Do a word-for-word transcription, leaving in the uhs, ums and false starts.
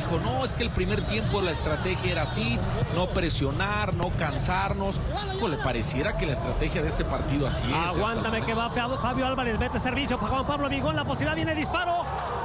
dijo, no, es que el primer tiempo la estrategia era así, no presionar, no cansarnos. Le pareciera que la estrategia de este partido así es. Aguántame que va Fabio Álvarez, vete servicio para Juan Pablo Vigón, la posibilidad, viene disparo.